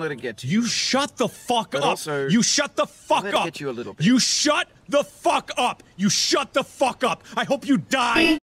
let it get to You shut the fuck But up. also, You shut the fuck let it up. get you a little bit. You shut the fuck up. You shut the fuck up. I hope you die.